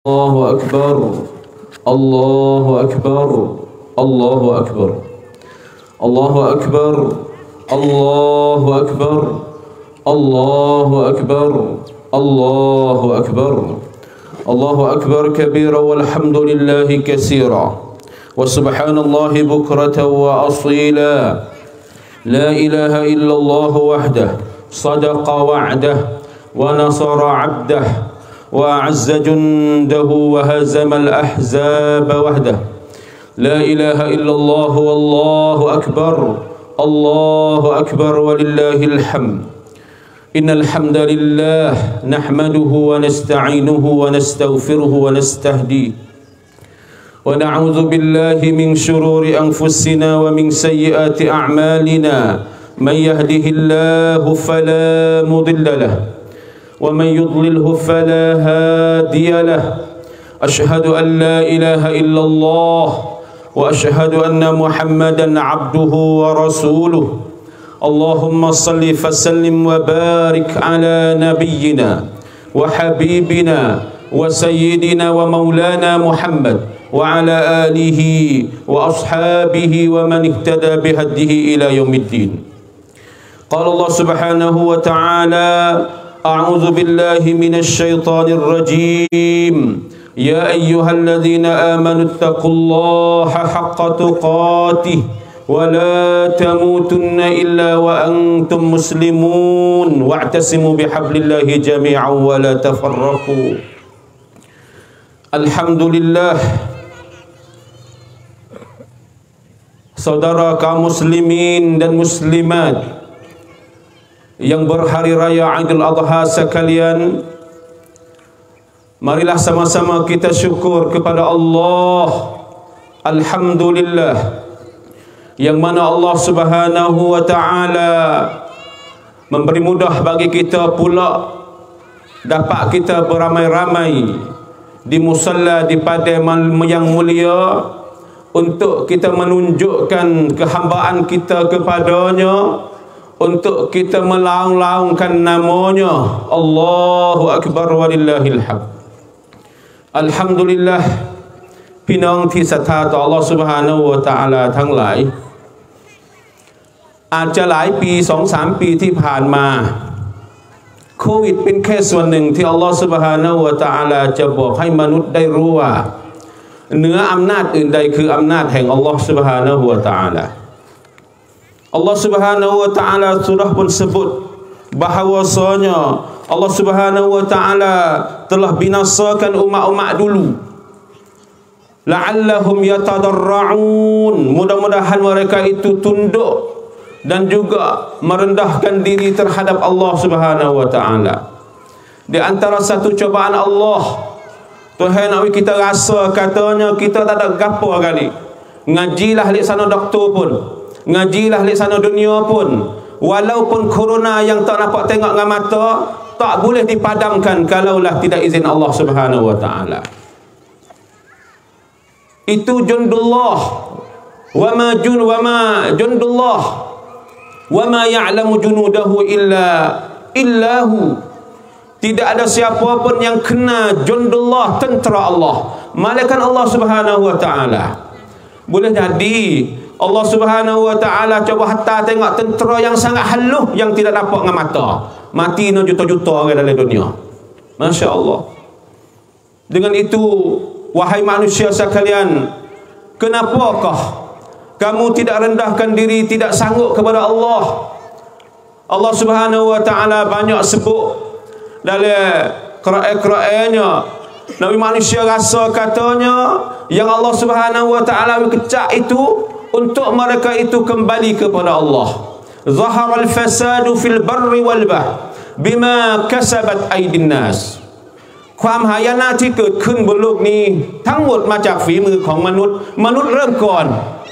الله أكبر الله أكبر الله أكبر الله أكبر الله أكبر الله أكبر الله أكبر الله أكبر كبيرا والحمد لله كثيرا وسبحان الله بكرة وأصيلا لا إله إلا الله وحده صدق وعده ونصر عبده وأعز جنده وهزم الأحزاب وحده لا إله إلا الله والله أكبر الله أكبر ولله الحمد إن الحمد لله نحمده ونستعينه ونستغفره ونستهديه ونعوذ بالله من شرور أنفسنا ومن سيئات أعمالنا من يهده الله فلا مضل له ومن يضلله فلا هادي له أشهد أن لا إله إلا الله وأشهد أن محمدا عبده ورسوله اللهم صل وسلم وبارك على نبينا وحبيبنا وسيدنا ومولانا محمد وعلى آله وأصحابه ومن اهتدى بهديه إلى يوم الدين. قال الله سبحانه وتعالى أعوذ بالله من الشيطان الرجيم يا أيها الذين آمنوا اتقوا الله حق تقاته ولا تموتن إلا وأنتم مسلمون واعتصموا بحبل الله جميعا ولا تفرقوا. Alhamdulillah, saudara kaum muslimin dan muslimat yang berhari raya Idul Adha sekalian, marilah sama-sama kita syukur kepada Allah. Alhamdulillah, yang mana Allah Subhanahu wa ta'ala memberi mudah bagi kita pula dapat kita beramai-ramai di musalla di padang yang mulia untuk kita menunjukkan kehambaan kita kepadanya, untuk kita melaung-laungkan namanya. Allahu Akbar walillahil hamd. Alhamdulillah, พี่น้องที่ศรัทธาต่อ Allah Subhanahu wa Ta'ala ทั้งหลาย อาจจะหลายปี 2-3 ปีที่ผ่านมาโควิดเป็นแค่ส่วนหนึ่งที่ Allah Subhanahu wa Ta'ala จะบอกให้มนุษย์ได้รู้ว่าเหนืออำนาจอื่นใดคืออำนาจแห่ง Allah Subhanahu wa Ta'ala. Allah Subhanahu wa Ta'ala surah pun sebut bahawasanya Allah Subhanahu wa Ta'ala telah binasakan umat-umat dulu, la'allahum yatadarra'un, mudah-mudahan mereka itu tunduk dan juga merendahkan diri terhadap Allah Subhanahu wa Ta'ala. Di antara satu cobaan Allah, Tuhan nak kita rasa katanya kita tak ada gapo kali. Ngajilah di sana doktor pun, ngajilah di sana dunia pun, walaupun corona yang tak dapat tengok dengan mata, tak boleh dipadamkan kalaulah tidak izin Allah Subhanahu wa Ta'ala. Itu jundullah, wa ma jundullah wa ma ya'lamu junudahu illahu. Tidak ada siapa pun yang kena jundullah, tentera Allah, malaikat Allah Subhanahu wa Ta'ala. Boleh jadi Allah Subhanahu wa Ta'ala coba hatta tengok tentera yang sangat halus yang tidak dapat dengan mata, mati no juta-juta orang dalam dunia. Masya Allah. Dengan itu, wahai manusia sekalian, kenapakah kamu tidak rendahkan diri, tidak sanggup kepada Allah? Allah Subhanahu wa Ta'ala banyak sebut dalam Quran-Qurannya. Nabi manusia rasa katanya yang Allah Subhanahu wa Ta'ala kecak itu untuk mereka itu kembali kepada Allah. Zaharal fasadu fil barri wal bahr bima kasabat aydin nas. ความหายนะที่เกิดขึ้นบนโลกนี้ทั้งหมดมาจากฝีมือของมนุษย์เริ่มก่อน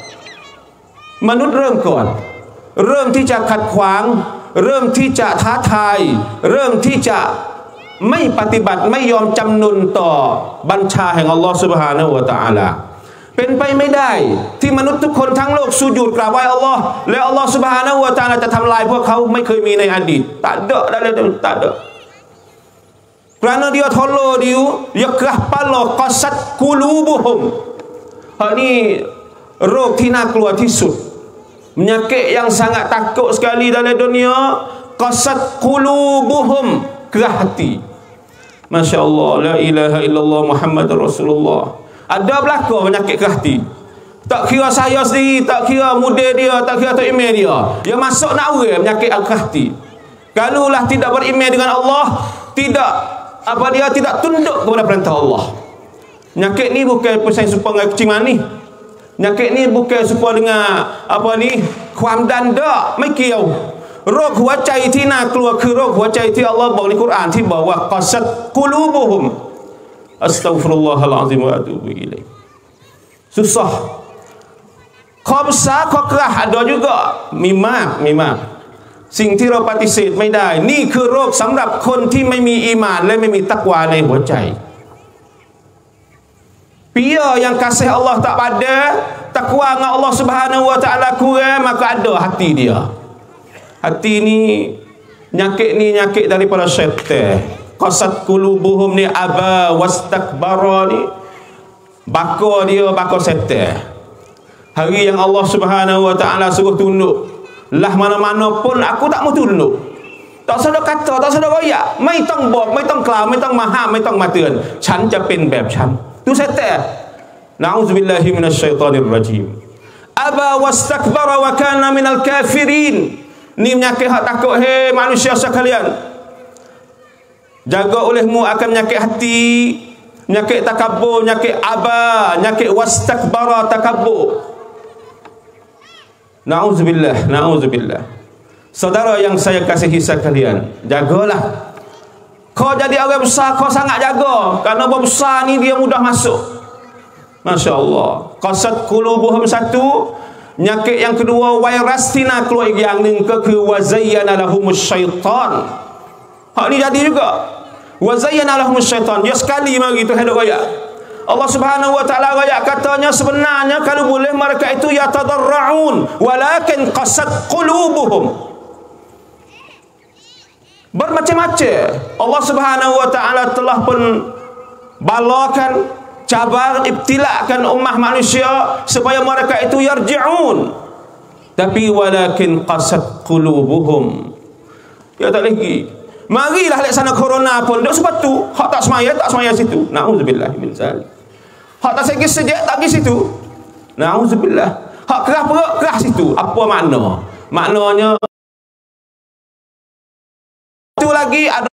เริ่มที่จะขัดขวาง เริ่มที่จะท้าทาย เริ่มที่จะไม่ปฏิบัติไม่ยอมจำนนต่อบัญชาแห่งอัลลอฮฺ Subhanahu wa Ta'ala เป็นไปไม่ได้ที่มนุษย์ทุกคนทั้งโลกสุญูดกราบไหว้อัลลอฮ์และอัลลอฮฺ Subhanahu wa Ta'ala จะทำลายพวกเขาไม่เคยมีในอดีตtak ada Kerana dia tolong dia kerah pala, qasat qulubuhum. Hak ni roh tina keluar tisut. Penyakit yang sangat takut sekali dalam dunia, qasat qulubuhum, kerah hati. Masya Allah, la ilaha illallah Muhammadur Rasulullah. Ada belaka penyakit kerah hati. Tak kira saya sendiri, tak kira muda dia, tak kira tak email dia. Dia masuk nak orang penyakit kerah hati. Kalulah tidak beriman dengan Allah, dia tidak tunduk kepada perintah Allah. Penyakit ni bukan pesaing serupa dengan kucing manis. Penyakit ni bukan serupa dengan kuamdan dak, mai kiau. โรคหัวใจที่น่ากลัวคือโรคหัวใจที่อัลลอฮ์บอกในกุรอานที่บอกว่ากัสกุลูบุฮุมอัสตัฆฟิรุลลอฮะลอะซีมวะอะตูบุอิลัย susah. Kau besar kau kerah ada juga. Mi mากสิ่งที่เราปฏิเสธไม่ได้นี่คือโรคสำหรับคนที่ไม่มีอีหม่านและไม่มีตักวาในหัวใจ Pia yang kasih Allah tak pada, takwa dengan Allah Subhanahu wa taala kurang, maka ada hati dia. Hati ni nyakit daripada syaitan. Qasat qulubuhum ni aba wastakbara ni baka dia baka syaitan. Hari yang Allah Subhanahu wa taala suruh tunduk, lah mana-mana pun aku tak mau tunduk. Tak sedar kata, tak sedar royak,ไม่ต้องบอก ไม่ต้องกล่าว ไม่ต้องมาห้าม ไม่ต้องมาเตือน ฉันจะเป็นแบบฉัน tu syaitan. Na'udzubillahi minasyaitonir rajim. Aba wastakbara wa kana minal kafirin. Ni penyakit hak takut, hei manusia sekalian. Jaga olehmu akan penyakit hati, penyakit takabur, penyakit aba, penyakit wastakbara takabur. Na'udzubillah. Saudara yang saya kasihi sekalian, jagalah. Kau jadi orang besar, kau sangat jaga. Karena orang besar ni dia mudah masuk. Masya Allah. Qasat qulubuhum satu. Penyakit yang kedua, virus tina keluar yang ni ke wazayyana lahumus syaitan. Hak ni jadi juga. Wazayyana lahumus syaitan. Dia sekali mari tu hendak royak. Allah Subhanahu wa taala royak katanya sebenarnya kalau boleh mereka itu yatadarraun walakin qasat qulubuhum. Bermacam-macam Allah Subhanahu wa taala telah pun balakan, cabar, ibtilakan ummah manusia supaya mereka itu yarji'un. Tapi walakin qasat qulubuhum. Ya tak lagi. Marilah laksana corona pun dak sepatu, hak tak semaya situ. Nauzubillah min zalik. Hak tak sakit sejak tak pergi situ. Nauzubillah. Hak kerah perut kerah situ. Apa makna? Maknanya itu lagi ada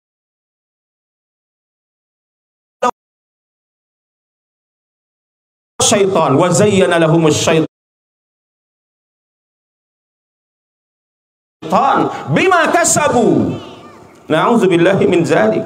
syaitan wa zayyana lahumus syaitan bima kasabu. Na'udzubillahi min zalik.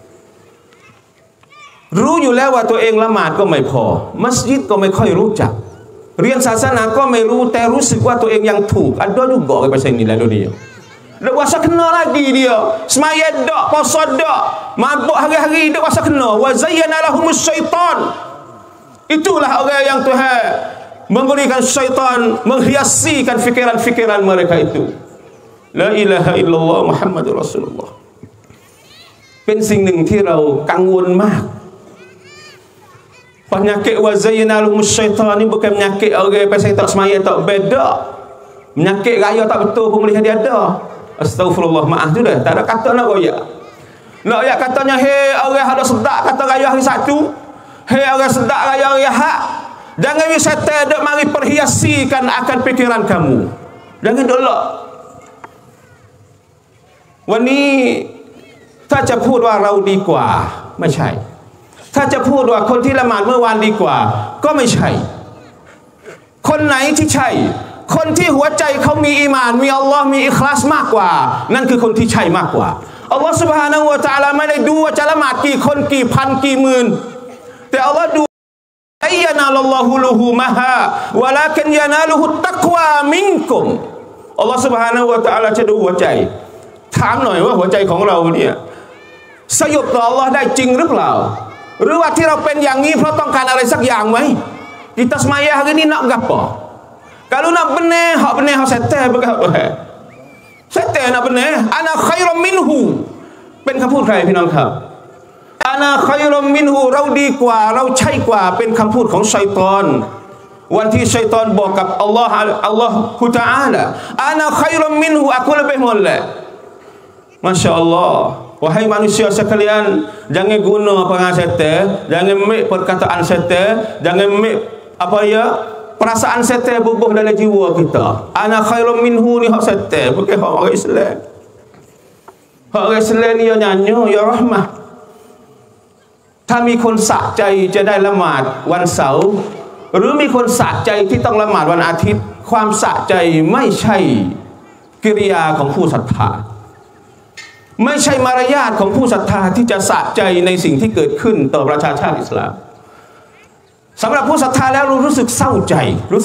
รู้อยู่แล้วว่าตัวเองละหมาดก็ไม่พอมัสยิดก็ไม่ค่อยรู้จักเรียนศาสนาก็ไม่รู้แต่รู้สึกว่าตัวเองยังถูก ada juga pasal ini lalu dia dak rasa kena lagi dia semaya dak puasa dak mabuk hari-hari dak rasa kena wa zayyana lahumus syaitan. Itulah orang yang Tuhan memberikan syaitan menghiasikan fikiran-fikiran mereka itu. La ilaha illallah Muhammadur Rasulullah. เป็นสิ่งหนึ่งที่เรากังวลมาก penyakit wa zayyana lahumus syaitan ni bukan penyakit orang pasal tak semaya tak beda. Penyakit raya tak betul pun boleh dia ada. Astagfirullah, maaf tu dah. Tak ada kata nak royak. Nak royak katanya hei orang ada sedak kata raya hari Sabtu. Hei orang sedak raya hari Ahad. Jangan wisata dok mari perhiasikan akan pikiran kamu. Jangan dolok. วันนี้ถ้าจะพูดว่าเราดีกว่าไม่ใช่ถ้าจะพูดว่าคนที่ละหมาดเมื่อวานดีกว่าก็ไม่ใช่คนไหนที่ใช่คนที่หัวใจเขามีอีหม่านมีอัลลอฮ์มีอิคลาสมากกว่านั่นคือคนที่ใช่มากกว่าอัลลอฮ์ซุบฮานะฮูวะตะอาลาไม่ได้ดูว่าจะละหมาดกี่คนกี่พันกี่หมื่นแต่อัลลอฮ์ดูยานาลัลลอฮุลูฮูมะฮาวะลากินยานาลุฮุตตักวามินกุมอัลลอฮ์ซุบฮานะฮูวะตะอาลาจะดูหัวใจถามหน่อยว่าหัวใจของเราเนี่ยสยบต่ออัลลอฮ์ได้จริงหรือเปล่าหรือว่าที่เราเป็นอย่างนี้เพราะต้องการอะไรสักอย่างไหม kita semaya hari ini nak apa kalau nak benar hak benar hak setan berapa setan nak benar ana khairum minhu เป็นคำพูดใครพี่น้องครับอานาคอยรมินหูเราดีกว่าเราใช่กว่าเป็นคำพูดของชัยฏอนวันที่ชัยฏอนบอกกับอัลลอฮฺตะอาลาอานาคอยรมินหูaku lebih molek. Masya Allah. Wahai manusia sekalian, jangan guna perangai setan, jangan ambil perkataan setan, jangan ambil perasaan setan bubuh dalam jiwa kita. Ana khairum minhu ni hak setan, bukan hak orang Islam. Hak orang Islam ni ya nyanyi, ya rahmah. ถ้ามีคนสะใจจะได้ละหมาดวันเสาร์หรือมีคนสะใจที่ต้องละหมาดวันอาทิตย์ความสะใจไม่ใช่กิริยาของผู้ศรัทธาไม่ใช่มารยาทของผู้ศรัทธาที่จะสะใจในสิ่งที่เกิดขึ้นต่อประชาชาติอิสลามสำหรับผู้ศรัทธาแล้วรู้สึกเศร้าใจ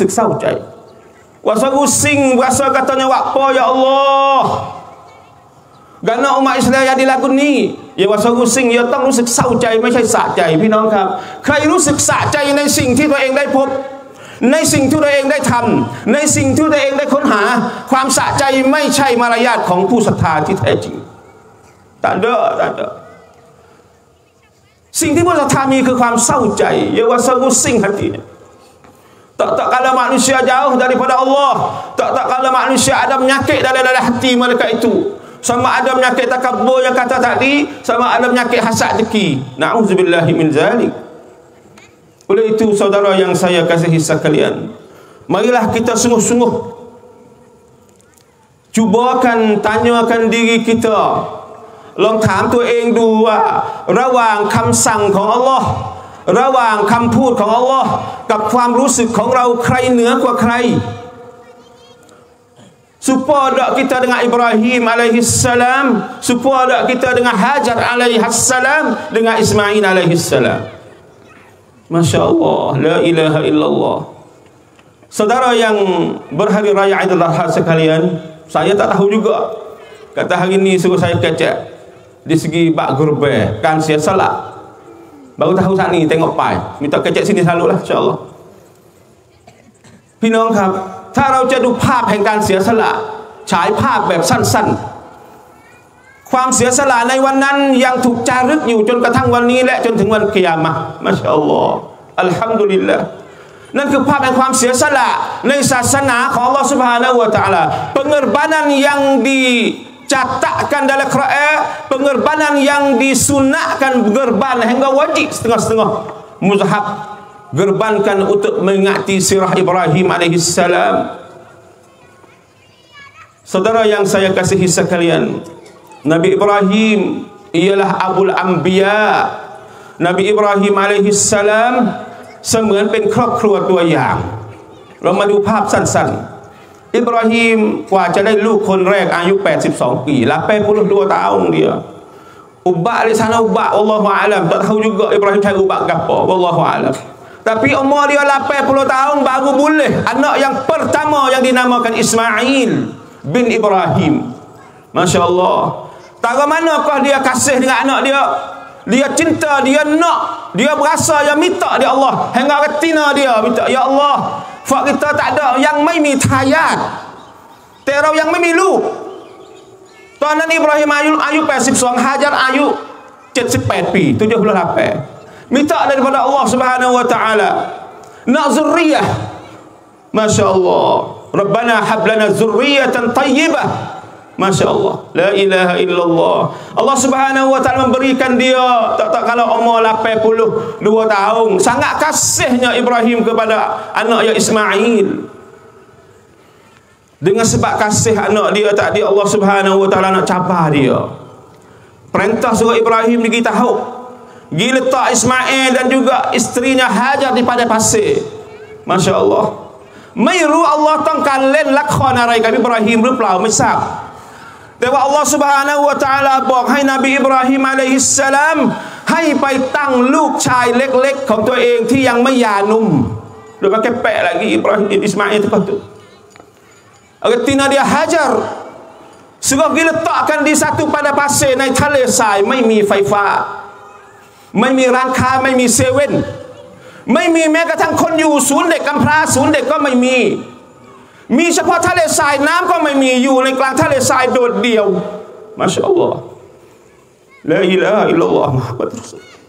wasa pusing wasa katanya apa ya Allah karena umat Islam yang dilakukan ni ya wasa pusing yaต้องรู้สึกเศร้าใจไม่ใช่สะใจพี่น้องครับใครรู้สึกสะใจในสิ่งที่ตัวเองได้พบในสิ่งที่ตัวเองได้ทำในสิ่งที่ตัวเองได้ค้นหาความสะใจไม่ใช่มารยาทของผู้ศรัทธาที่แท้จริงtak ada. สิ่งที่ผู้ศรัทธามีคือความเศร้าใจya wasa pusing hatinya. Tak kala manusia jauh daripada Allah, tak kala manusia ada penyakit dalam hati mereka itu. Sama ada penyakit takabbur yang kata tadi, sama ada penyakit hasad dengki. Na'udzubillahi min zalik. Oleh itu saudara yang saya kasihi sekalian, marilah kita sungguh-sungguh cubakan tanyakan diri kita. ลองถามตัวเองดูว่าระหว่างคำสั่งของอัลลอฮ์ระหว่างคำพูดของอัลลอฮ์กับความรู้สึกของเราใครเหนือกว่าใคร Supaya kita dengan Ibrahim alaihissalam, supaya kita dengan Hajar alaihissalam, dengan Ismail alaihissalam. Masya Allah, la ilaha illallah. Saudara yang berhari raya Idul Adha sekalian, saya tak tahu juga. Kata hari ini suruh saya kecek di segi bak gurbe kan sia salat. Baru tahu saat ni tengok pai. Minta kecek sini selalulah insya-Allah. พี่น้องครับถ้าเราจะดูภาพแห่งการเสียสละฉายภาพแบบสั้นๆความเสียสละในวันนั้นยังถูกจารึกอยู่จนกระทั่งวันนี้และจนถึงวันกิยามะห์มาชาอัลลอฮ์อัลฮัมดุลิลลาห์นั่นคือภาพแห่งความเสียสละในศาสนาของอัลลอฮ์ Subhanahu wa taala pengorbanan yang dicatatkan dalam Quran pengorbanan yang disunatkan pengorbanan hingga wajib setengah-setengah muzhab gerbankan untuk mengingati sirah Ibrahim alaihissalam. Saudara yang saya kasihi sekalian, Nabi Ibrahim ialah Abul Anbiya. Nabi Ibrahim alaihissalam เสมือนเป็นครอบครัวตัวอย่างเรามาดูภาพสั้นๆอิบราฮิมกว่าจะได้ลูกคนแรกอายุ82 ปีlah 82 tahun dia ubak di sana ubak wallahu alam tak tahu juga Ibrahim cari ubak apa wallahu alam. Tapi umur dia 80 tahun baru boleh anak yang pertama yang dinamakan Ismail bin Ibrahim. Masya Allah. Tak manakah dia kasih dengan anak dia? Dia cinta, dia nak, dia berasa, dia minta dia Allah. Hingga retina dia minta, ya Allah, fak kita tak ada yangไม่มีทายาทแต่เรายังไม่มีลูกตอนนั้นอิบราฮิมอายุ82 Hajar อายุ78 ปี 78 minta daripada Allah Subhanahu wa taala nak zurriyah. Masya Allah. Rabbana hab lana zurriyatan tayyibah. Masya Allah. La ilaha illallah. Allah Subhanahu wa taala memberikan dia tak kalau umur 82 tahun. Sangat kasihnya Ibrahim kepada anaknya Ismail. Dengan sebab kasih anak dia tadi Allah Subhanahu wa taala nak cabar dia. Perintah suruh Ibrahim pergi tahu pergi letak Ismail dan juga isterinya Hajar di padang pasir. Masya Allah. ไม่รู้อัลลอฮ์ต้องการเล่นละครอะไรกับอิบราฮิมหรือเปล่าไม่ทราบแต่ว่าอัลลอฮ์ Subhanahu wa taala บอกให้นบีอิบราฮิมอะลัยฮิสสลามให้ไปตั้งลูกชายเล็กๆของตัวเองที่ยังไม่หย่านุ่มหรือว่าkepek lagi Ibrahim Ismail itu artinya dia Hajar suruh diletakkan di satu padang pasirในทะเลทรายไม่มีไฟฟ้าไม่มีร้านค้าไม่มีเซเว่นไม่มีแม้กระทั่งคนอยู่ศูนย์เด็กกำพร้าศูนย์เด็กก็ไม่มีมีเฉพาะทะเลทรายน้ำก็ไม่มีอยู่ในกลางทะเลทรายโดดเดี่ยวมาชาอัลลอฮ์ลาอิลาฮะอิลลัลลอฮ์มุฮัมมัดรอซูล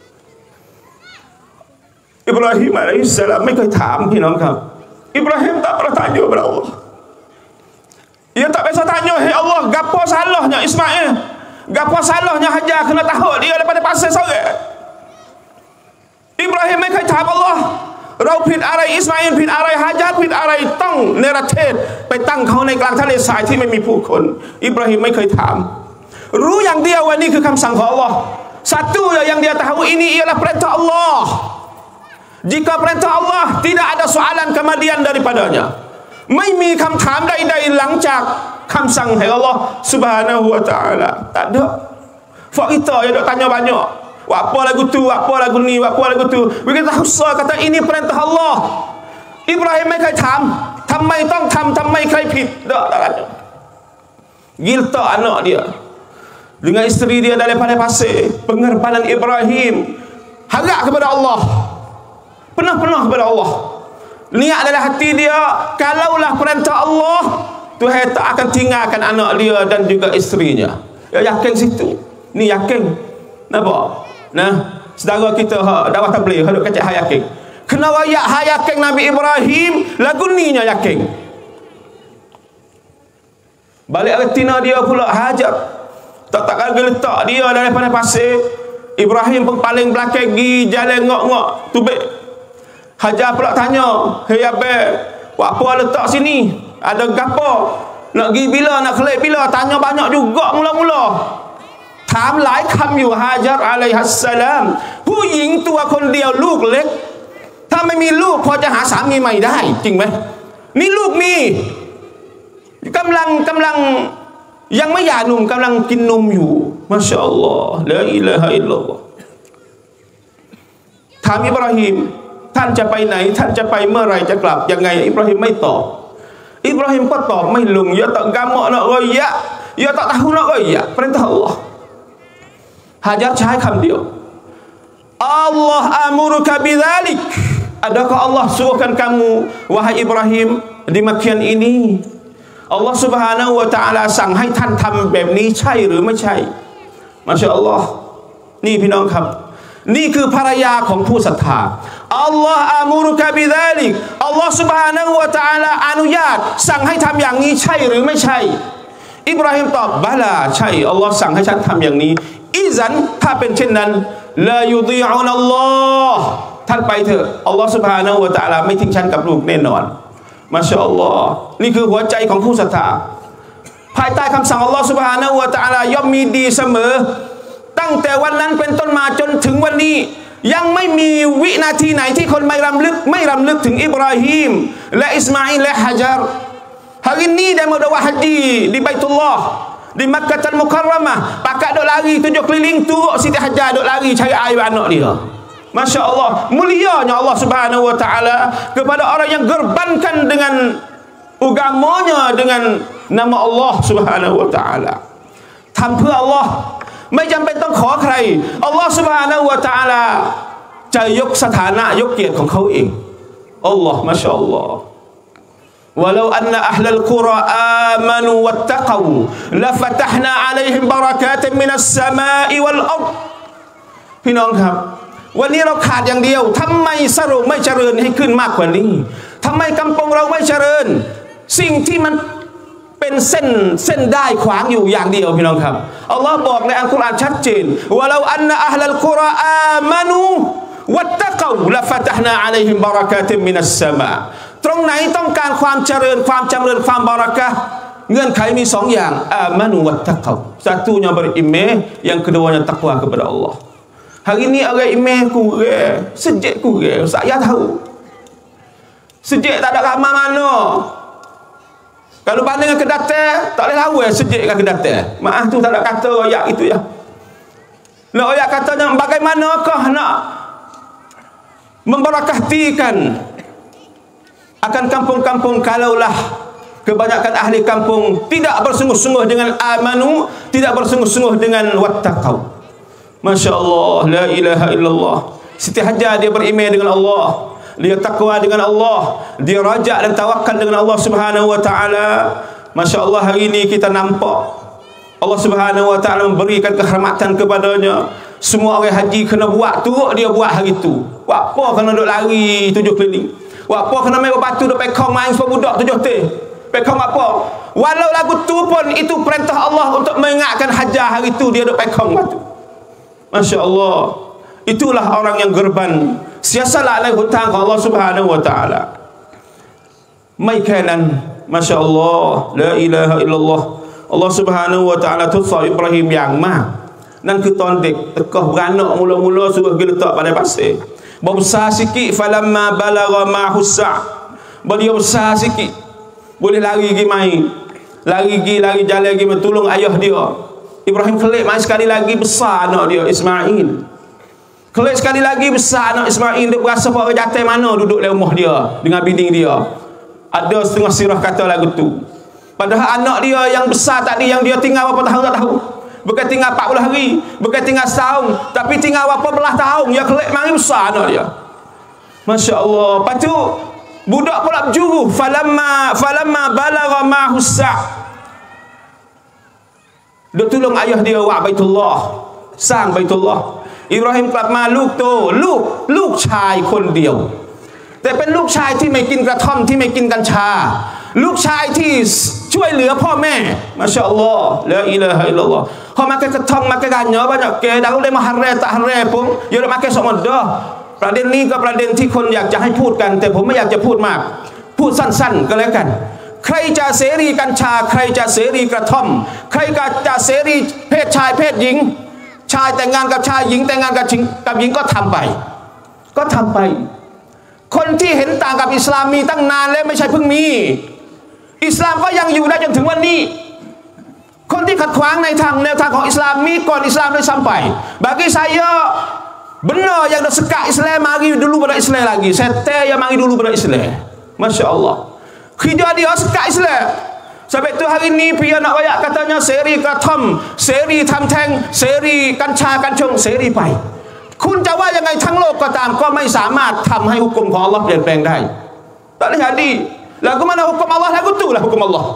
Ibrahim alaihissalam ไม่เคยถามพี่น้องครับ Ibrahim tak pernah tanya kepada Allah. Ia tak biasa tanya, "Hei Allah, gapo salahnya Ismail? Gapo salahnya Hajar kena tahu dia daripada pasal sorang?" Ibrahim ไม่เคยถาม Allah เราผิดอะไรอิสมาอิลผิดอะไรฮะญาตผิดอะไรต้องเนรเทศไปตั้งเขาในกลางทะเลทรายที่ไม่มีผู้คนอิบราฮิมไม่เคยถามรู้อย่างเดียวว่านี่คือคำสั่งของ Allah satu yang dia tahu ini ialah perintah Allah jika perintah Allah tidak ada soalan kemudian daripadanya ไม่มีคำถามใดๆหลังจากคำสั่งแห่ง Allah Subhanahu wa taala tak ada Fak kita yang dok tanya banyak apa lagu tu, apa lagu ni, apa lagu tu. Begitu Hafsah kata ini perintah Allah. Ibrahim ไม่เคยถามทำไมต้องทำทำไมใครผิดtak ada. Gilta anak dia dengan isteri dia daripada pasir. Pengorbanan Ibrahim harap kepada Allah. Penuh-penuh kepada Allah. Niat dalam hati dia kalaulah perintah Allah, Tuhan tak akan tinggalkan anak dia dan juga isterinya. Dia yakin situ. Ni yakin. Nampak? Nah, saudara kita dakwah tabligh hadut kacak hayakin. Kena wayak hayakin Nabi Ibrahim lagu ni nya yakin. Balik retina dia pula Hajar. Tak geletak dia daripada pasir. Ibrahim pun paling belakang gi jalan ngok-ngok tubik. Hajar pula tanya, "Hei abang, apa letak sini? Ada gapo? Nak gi bila, nak kelak bila?" Tanya banyak juga mula-mula. ถามหลายคำอยู่ฮาญัรอะลัยฮิสสลามผู้หญิงตัวคนเดียวลูกเล็กถ้าไม่มีลูกพอจะหาสามีใหม่ได้จริงไหมนี่ลูกมีกำลังยังไม่หย่าหนุ่มกำลังกินนมอยู่มาชาอัลลอฮ์ลาอิลาฮะอิลลัลลอฮ์ถามอิบราฮิมท่านจะไปไหนท่านจะไปเมื่อไรจะกลับยังไงอิบราฮิมไม่ตอบอิบราฮิมก็ตอบไม่ลงya tak gamak nak royak ya tak tahu nak royak perintah Allah Hajar ใช้คำเดียว Allah amuruka bidzalik adakah Allah suruhkan kamu wahai Ibrahim demikian ini Allah Subhanahu wa taala สั่งให้ท่านทำแบบนี้ใช่หรือไม่ใช่มาชาอัลลอฮ์นี่พี่น้องครับนี่คือภรรยาของผู้ศรัทธา Allah amuruka bidzalik Allah Subhanahu wa taala อนุญาตสั่งให้ทำอย่างนี้ใช่หรือไม่ใช่อิบราฮิมตอบบาลาใช่อัลลอฮ์สั่งให้ฉันทำอย่างนี้อิซันถ้าเป็นเช่นนั้นลายุฎิอุนัลลอฮ์ท่านไปเถอะอัลลอฮ์ سبحانه และ تعالى ไม่ทิ้งฉันกับลูกแน่นอนมาชาอัลลอฮ์นี่คือหัวใจของผู้ศรัทธาภายใต้คำสั่งอัลลอฮ์ سبحانه และ تعالى ย่อมมีดีเสมอตั้งแต่วันนั้นเป็นต้นมาจนถึงวันนี้ยังไม่มีวินาทีไหนที่คนไม่รำลึกถึงอิบราฮิมและอิสมาอิลและฮะญัรhari ini dia mau dakwah haji di Baitullah di Makkah Al-Mukarramah pakat duk lari tujuh keliling tu Siti Hajar duk lari cari air anak dia Masya Allah mulianya Allah Subhanahu wa taala kepada orang yang gerbankan dengan agamanya dengan nama Allah Subhanahu wa taala ทำเพื่อ Allah ไม่จำเป็นต้องขอใคร Allah Subhanahu wa taala จะยกสถานะยกเกียรติของเขาเอง Allah Masya Allah Walau anna ahlal qura amanu wattaqaw lafatahna 'alaihim barakatin minas sama'i wal ard พี่น้องครับวันนี้เราขาดอย่างเดียวทำไมสรุปไม่เจริญให้ขึ้นมากกว่านี้ทำไมกำปงเราไม่เจริญสิ่งที่มันเป็นเส้นได้ขวางอยู่อย่างเดียวพี่น้องครับอัลลอฮ์บอกในอัลกุรอานชัดเจนวะลาอันนะอัลลัลกุรอามานูวัตตะกาวละฟะตะฮ์นาอะลัยฮิมบารากาติมินัสสมาตรงไหนต้องการความเจริญความบารักะห์เงื่อนไขมี2อย่างอามานูวัตตะกาว satunya beriman yang keduanya takwa kepada Allah hari ini orang iman kurang sejak kurang saya tahu sejak tak ada ramai mana kalau banding dengan kedatangan tak boleh lawan sejak dengan kedatangan maaf tu tak ada kata ayat itu ya nak ayat katanya bagaimanakah nak membarakahtikan akan kampung-kampung kalaulah kebanyakan ahli kampung tidak bersungguh-sungguh dengan amanu tidak bersungguh-sungguh dengan wattaqaw Masya Allah la ilaha illallah Siti Hajar dia beriman dengan Allah dia takwa dengan Allah dia rajak dan tawakal dengan Allah Subhanahu wa taala Masya Allah hari ini kita nampak Allah Subhanahu wa taala memberikan kehormatan kepadanya Semua orang haji kena buat turut dia buat hari tu. Buat apa kena duk lari 7 keliling? Buat apa kena main batu duk pekong main sebab budak 7 teh? Pekong apa? Walau lagu tu pun itu perintah Allah untuk mengingatkan hajar hari tu dia duk pekong batu. Masya Allah. Itulah orang yang gerban. Siasalah alai hutang Allah Subhanahu wa taala. Mai kanan, Masya Allah, la ilaha illallah. Allah Subhanahu wa taala tu Ibrahim yang mah. Nan ke ton dek tekah beranak mula-mula suruh pergi letak pada pasir. Besar sikit falamma balagha ma'hu sa'. Dia besar sikit. Boleh lari pergi main. Lari jalan pergi tolong ayah dia. Ibrahim kelik main sekali lagi besar anak dia Ismail. Kelik sekali lagi besar anak Ismail. Dia berasa orang jatuh mana duduk dalam rumah dia dengan bini dia. Ada setengah sirah kata lagu tu. Padahal anak dia yang besar tadi yang dia tinggal berapa tahun tak tahu. Bukan tinggal 40 hari, bukan tinggal setahun, tapi tinggal berapa belah tahun. Ya kelik mari besar anak dia. Masya Allah. Lepas tu budak pula berjuru. Falamma balagha ma'hu sa'. Dia tolong ayah dia buat Baitullah. Sang Baitullah. Ibrahim กลับมาลูกโตลูกชายคนเดียวแต่เป็นลูกชายที่ไม่กินกระท่อมที่ไม่กินกัญชาลูกชายที่ช่วยเหลือพ่อแม่มาชาอัลลอฮ์la ilaha illallahเขามาแค่กระท่อมมาแค่การเนาะว่าเกดาเลยมาฮัรเรตะฮัรเรปุ๊งเยอะมาแค่2 วันเด้อประเด็นนี้ก็ประเด็นที่คนอยากจะให้พูดกันแต่ผมไม่อยากจะพูดมากพูดสั้นๆก็แล้วกันใครจะเสรีกัญชาใครจะเสรีกระท่อมใครจะเสรีเพศชายเพศหญิงชายแต่งงานกับชายหญิงแต่งงานกับหญิงก็ทำไปคนที่เห็นต่างกับอิสลามมีตั้งนานแล้วไม่ใช่เพิ่งมีอิสลามก็ยังอยู่ได้จนถึงวันนี้คนที่ขัดขวางในแนวทางของอิสลามมีก่อนอิสลามด้วยซ้ำไป bagi saya benar yang dah sekat Islam mari dulu pada Islam lagi setel yang mari dulu pada Islam Masya Allah kerja dia sekat Islam sebab itu hari ini dia nak banyak katanya seri katham seri tamteng seri kancah kancung seriไปคุณจะว่ายังไงทั้งโลกก็ตามก็ไม่สามารถทำให้หุกุมของอัลลอฮ์เปลี่ยนแปลงได้ tak boleh jadi lagu mana hukum Allah lagu tu lah hukum Allah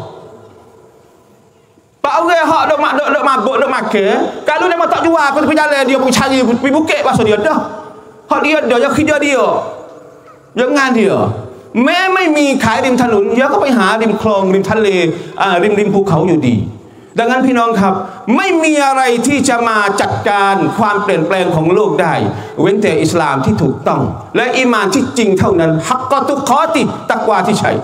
pak orang hak dok mabuk dok makan kalau dia tak jual aku pergi jalan dia pergi cari pergi bukit pasal dia dah hak dia dah yang kerja dia yangงานdiaแม้ไม่มีขายริมถนนเดี๋ยวก็ไปหาริมคลองริมทะเลริมภูเขาอยู่ดีดังนั้นพี่น้องครับไม่มีอะไรที่จะมาจัดการความเปลี่ยนแปลงของโลกได้เว้นแต่อิสลามที่ถูกต้องและอีหม่านที่จริงเท่านั้นฮักกอตุคอติตักวาที่ใช่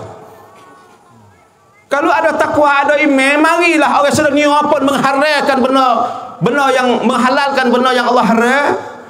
kalau ada takwa ada iman marilah orang sedunia pun menghalalkan benar yang menghalalkan benar yang Allah haram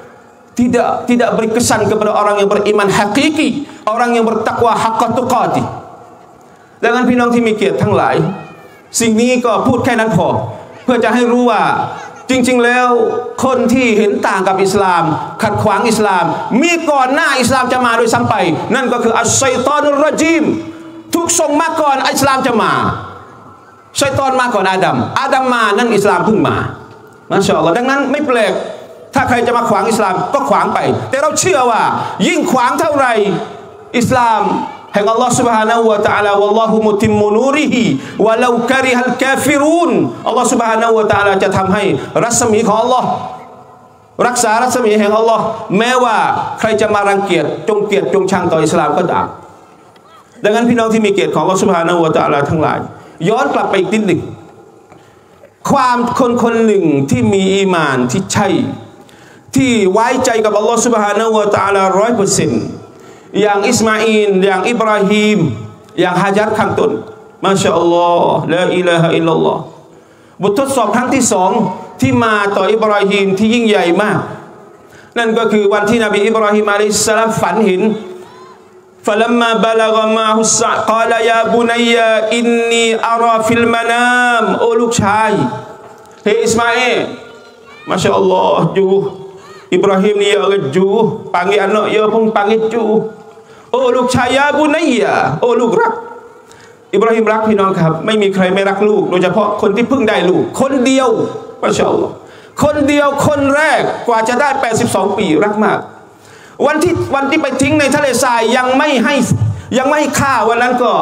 tidak beri kesan kepada orang yang beriman hakiki orang yang bertakwa haqqa tuqati ดังนั้นพี่น้องที่มีเกียรติทั้งหลายสิ่งนี้ก็พูดแค่นั้นพอเพื่อจะให้รู้ว่าจริงๆแล้วคนที่เห็นต่างกับอิสลามขัดขวางอิสลามมีก่อนหน้าอิสลามจะมาโดยซ้ำไปนั่นก็คืออัชชัยฏอนุรรจีมทุกทรงมาก่อนอิสลามจะมาชัยฏอนมาก่อนอาดัมมานั่นอิสลามเพิ่งมามาชาอัลลอฮ์ดังนั้นไม่แปลกถ้าใครจะมาขวางอิสลามก็ขวางไปแต่เราเชื่อว่ายิ่งขวางเท่าไรอิสลามแห่งอัลลอฮ์ Subhanahu wa ta'ala wallahu mutimmu nurihi walau karihal kafirun อัลลอฮ์ Subhanahu wa ta'ala จะทำให้รัศมีของอัลลอฮ์รักษารัศมีแห่งอัลลอฮ์แม้ว่าใครจะมารังเกียจจงเกลียดจงชังต่ออิสลามก็ตามดังนั้นพี่น้องที่มีเกียรติของอัลลอฮ์ Subhanahu wa ta'ala ทั้งหลายย้อนกลับไปอีกนิดหนึ่งความคนหนึ่งที่มีอีหม่านที่ใช่ที่ไว้ใจกับอัลลอฮ์ Subhanahu wa ta'ala 100%อย่างอิสมาอิลอย่างอิบราฮิมอย่างฮาญัรข้างต้นมาชาอัลลอฮ์ลาอิลาฮะอิลลัลลอฮ์บททดสอบครั้งที่2ที่มาต่ออิบราฮิมที่ยิ่งใหญ่มากนั่นก็คือวันที่นบีอิบราฮิมอะลัยฮิสสลามฝันเห็นفلما بلغ معه السعي قال يا بني إني أرى في المنام โอ้ลูกชายเฮ้อิสมาอิลมาชาอัลลอฮ์จูอิบราฮิมนี่orangจูpanggil anak dia pun panggilจูโอ้ลูกชายยาบุนัยยะโอ้ลูกรักอิบราฮิมรักพี่น้องครับไม่มีใครไม่รักลูกโดยเฉพาะคนที่เพิ่งได้ลูกคนเดียวมาชาอัลลอฮ์คนเดียวคนแรกกว่าจะได้82ปีรักมากวันที่ไปทิ้งในทะเลทรายยังไม่ให้ฆ่าวันนั้นก็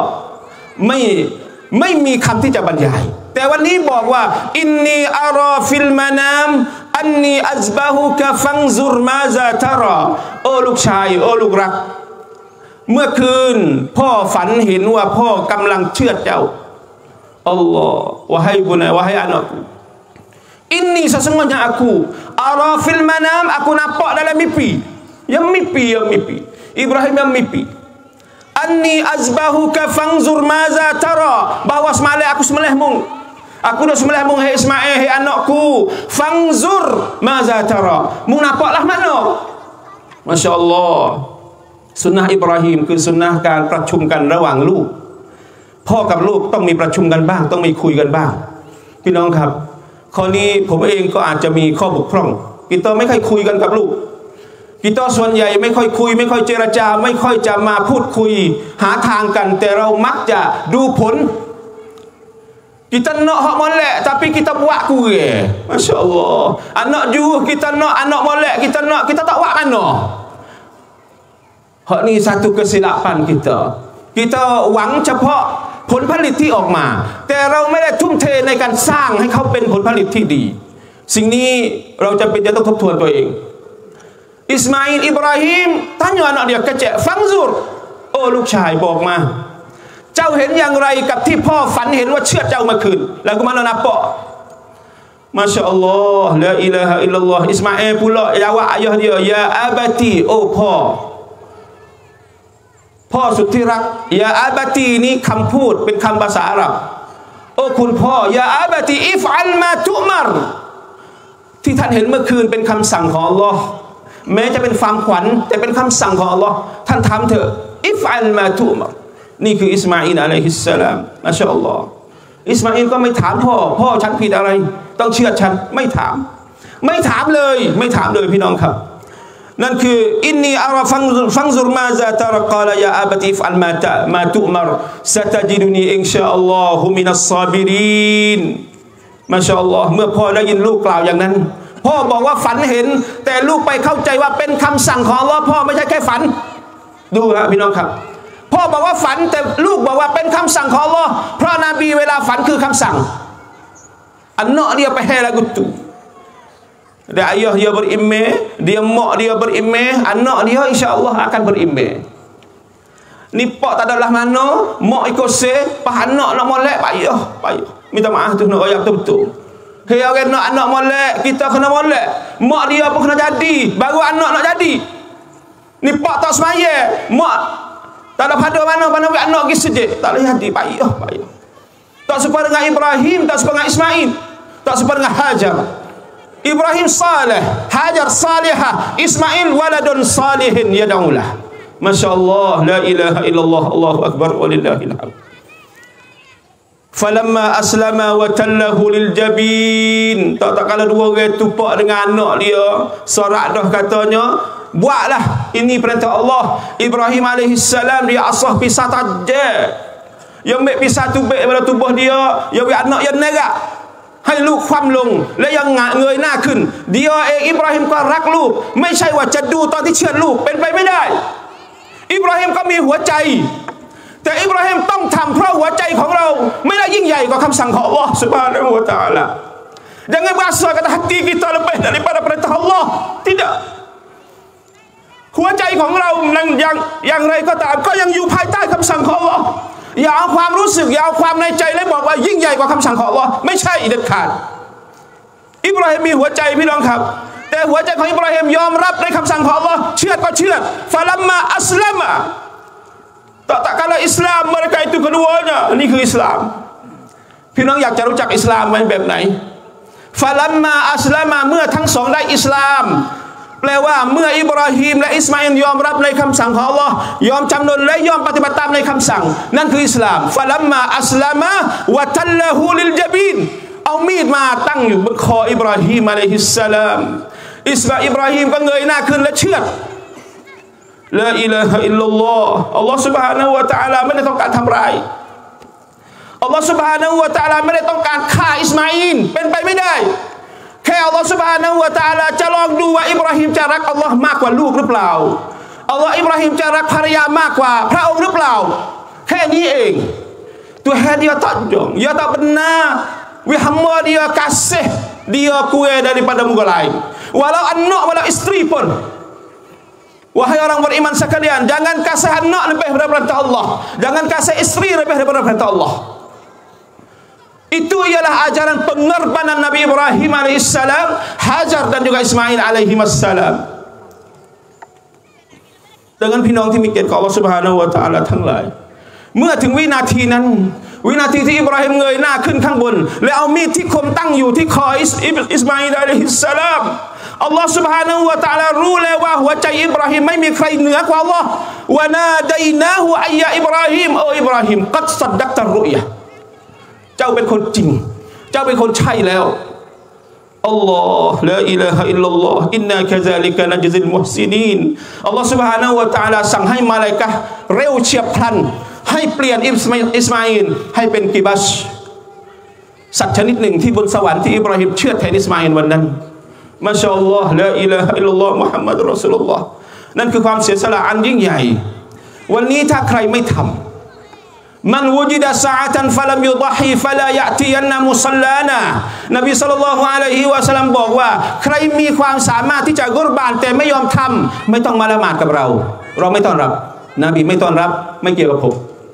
ไม่มีคำที่จะบรรยายแต่วันนี้บอกว่าอินนีอารอฟิลมานาม anni azbahuka fanzur maza taraโอ้ลูกชายโอ้ลูกรักเมื่อคืนพ่อฝันเห็นว่าพ่อกำลังเชือดเจ้าอัลลอฮ์wahai bunai wahai anakku ini sesungguhnya aku ara fil manam aku nampak dalam mimpi yang mimpi Ibrahim yang mimpi anni azbahuka fanzur maza tara bahawa semalam aku sembelihmu aku dah sembelihmu hai Ismail hai anakku fanzur maza tara mu nampaklah mana masya-Allah sunnah Ibrahim คือ sunnah การประชุมกันระหว่างลูกพ่อกับลูกต้องมีประชุมกันบ้างต้องมีคุยกันบ้างพี่น้องครับข้อนี้ผมเองก็อาจจะมีข้อบกพร่องkitaไม่ค่อยคุยกันกับลูกkitaส่วนใหญ่ไม่ค่อยคุยไม่ค่อยเจรจาไม่ค่อยจะมาพูดคุยหาทางกันแต่เรามักจะดูผลkita nak hak molek tapi kita buat kurang masya-Allah anak juh kita nak anak molek kita tak buat mana hak ni satu kesilapan kitaหวังเฉพาะผลผลิตที่ออกมาแต่เราไม่ได้ทุ่มเทในการสร้างให้เขาเป็นผลผลิตที่ดีสิ่งนี้เราจำเป็นจะต้องทบทวนตัวเองอิสมาอิลอิบราฮิม tanya anak dia kecil fanzur โอ้ลูกชายบอกมาเจ้าเห็นอย่างไรกับที่พ่อฝันเห็นว่าเชือดเจ้าเมื่อคืนแล้วก็mana nampak Masya Allah la ilaha illallah Ismail pula jawab ayah dia ya abati ohพ่อสุดที่รักยาอาบาตีนี้คำพูดเป็นคำภาษาอาหรับโอ้คุณพ่อยาอาบาตีอิฟอัลมาตุมารที่ท่านเห็นเมื่อคืนเป็นคำสั่งของอัลลอฮ์แม้จะเป็นความขวัญแต่เป็นคำสั่งของอัลลอฮ์ท่านทำเถอะอิฟอัลมาตุมารนี่คืออิสมาอิลอะลัยฮิสสลามมาชาอัลลอฮ์อิสมาอิลก็ไม่ถามพ่อฉันผิดอะไรต้องเชื่อฉันไม่ถามเลยพี่น้องครับนั่นคืออินนีอาราฟังซุรมาซาตารกาลยาอาบติฟอัลมาตุมารสัตจิดุนีอินชาอัลลอฮุมินัสซาบิรินมาชาอัลลอฮ์เมื่อพ่อได้ยินลูกกล่าวอย่างนั้นพ่อบอกว่าฝันเห็นแต่ลูกไปเข้าใจว่าเป็นคำสั่งของอัลลอฮ์พ่อไม่ใช่แค่ฝันดูฮะพี่น้องครับพ่อบอกว่าฝันแต่ลูกบอกว่าเป็นคำสั่งของอัลลอฮ์เพราะนบีเวลาฝันคือคำสั่งอันเนาะdia pahal lagu tu dia ayah dia berimeh dia mak dia berimeh anak dia insya-Allah akan berimeh ni pak tak adalah mana mak ikut se pas anak nak molek payah minta maaf tu nak ayat betul hei orang nak anak molek kita kena molek mak dia pun kena jadi baru anak nak jadi ni pak tak semaya mak tak ada pada mana anak pergi sejid tak boleh jadi payah tak serupa dengan Ibrahim tak serupa dengan Ismail tak serupa dengan Hajar Ibrahim salih Hajar salihah Ismail waladun salihin yad'ulah masyaallah la ilaha illallah Allahu akbar walillahil hamd falamma aslama wa tallahu lil jabin tak kala dua orang tupak dengan anak dia sorak dah katanya buatlah ini perintah Allah Ibrahim alaihi salam dia asah pisah tajam yang ambil pisah tubik daripada tubuh dia yang anak yang nerakให้ลูกคว่ำลงและยังเงยหน้าขึ้นเดียวเองอิบราฮิมก็รักลูกไม่ใช่ว่าจะดูตอนที่เชือดลูกเป็นไปไม่ได้อิบราฮิมก็มีหัวใจแต่อิบราฮิมต้องทำเพราะหัวใจของเราไม่ได้ยิ่งใหญ่กว่าคำสั่งของอัลลอฮ์ซุบฮานะฮูวะตะอาลา jangan berasa kata hati kita lebih daripada perintah Allah tidakหัวใจของเราอย่างไรก็ตามก็ยังอยู่ภายใต้คำสั่งของอัลลอฮ์อย่าเอาความรู้สึกอย่าเอาความในใจแล้วบอกว่ายิ่งใหญ่กว่าคำสั่งของอัลเลาะห์ไม่ใช่เด็ดขาดอิบราฮิมมีหัวใจพี่น้องครับแต่หัวใจของอิบราฮิมยอมรับในคำสั่งของอัลเลาะห์เชื่อก็เชื่อฟาลัมมาอัสลามะtak kala Islam mereka itu keduanyaนี่คืออิสลามพี่น้องอยากจะรู้จักอิสลามไหมแบบไหนฟาลัมมาอัสลามะเมื่อทั้งสองได้อิสลามแปลว่าเมื่ออิบราฮิมและอิสมาอิลยอมรับในคำสั่งของอัลลอฮ์ยอมจำนนและยอมปฏิบัติตามในคำสั่งนั่นคืออิสลามฟะลัมมาอัสลามะวะตัลละฮูลิลญะบีนเอามีดมาตั้งอยู่บนคออิบราฮิมอะลัยฮิสสลามอิบราฮิมก็เงยหน้าขึ้นและเชือดลาอิลาฮะอิลลัลลอฮ์อัลลอฮ์ سبحانه และ تعالى ไม่ได้ต้องการทำร้ายอัลลอฮ์ سبحانه และ تعالى ไม่ได้ต้องการฆ่าอิสมาอิลเป็นไปไม่ได้แค่อัลลอฮ์ سبحانه และ تعالى จะลองดูว่าอิบราฮิมจะรักอัลลอฮ์มากกว่าลูกหรือเปล่าอัลลอฮ์อิบราฮิมจะรักภรรยามากกว่าพระองค์หรือเปล่าแค่นี้เอง Tuhan dia tak jong dia tak benar we hamba dia kasih dia kurang daripada muka lain. Walau anak, walau isteri pun. Wahai orang beriman sekalian, jangan kasih anak lebih daripada perintah Allah, jangan kasih isteri lebih daripada perintah Allah. Itu ialah ajaran pengorbanan Nabi Ibrahim alaihissalam, Hajar dan juga Ismail alaihissalam. Dengan พี่น้องที่มีเกียรติกับอัลเลาะห์ซุบฮานะฮูวะตะอาลาทั้งหลาย เมื่อถึงวินาทีนั้น วินาทีที่อิบราฮิมเงยหน้าขึ้นข้างบนและเอามีดที่คมตั้งอยู่ที่คออิสมาอิลอะลัยฮิสสลามอัลลอฮ์ซุบฮานะฮูวะตะอาลารู้แล้วว่าหัวใจอิบราฮิมไม่มีใครเหนือกว่าอัลลอฮ์วะนาดัยนาฮูอัยยะอิบราฮิมโอ้อิบราฮิมกัดซัดดักตัรรุยะเจ้าเป็นคนจริงเจ้าเป็นคนใช่แล้วอัลลอฮ์ลาอิลาฮะอิลลัลลอฮ์อินนาคะซาลิกะนัจซิลมุฮซินีนอัลลอฮ์ซุบฮานะฮูวะตะอาลาสั่งให้มาลาอิกะฮ์เร็วเฉียบพลันให้เปลี่ยนอิสมาอิลให้เป็นกิบัชสัตว์ชนิดหนึ่งที่บนสวรรค์ที่อิบราฮิมเชือดแทนอิสมาอิลวันนั้นมาชาอัลลอฮ์ลาอิลาฮะอิลลัลลอฮ์มุฮัมมัดุรรอซูลุลลอฮ์นั่นคือความเสียสละอันยิ่งใหญ่วันนี้ถ้าใครไม่ทำมันวุจิดะซะอะตันฟะลัมยุฎฮิฟะลายะติยันนะมุศอลลานานบีศ็อลลัลลอฮุอะลัยฮิวะซัลลัมบอกว่าใครมีความสามารถที่จะกุรบานแต่ไม่ยอมทำไม่ต้องมาละหมาดกับเราไม่ต้อนรับนบีไม่ต้อนรับไม่เกี่ยวกับผม